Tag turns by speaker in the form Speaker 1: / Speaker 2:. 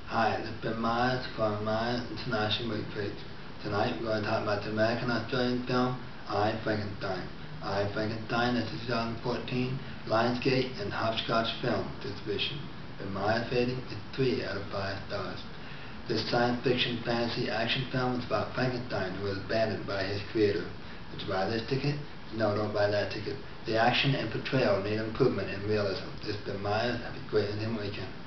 Speaker 1: Hi, this has been Myers from Myers International Movie Critics. Tonight we're going to talk about the American-Australian film I, Frankenstein. I, Frankenstein is a 2014 Lionsgate and Hopscotch film distribution. The Myers rating is 3 out of 5 stars. This science fiction fantasy action film is about Frankenstein, who was abandoned by his creator. It's buy this ticket, no, don't buy that ticket. The action and portrayal need improvement in realism. This has been Myers. Have a great weekend.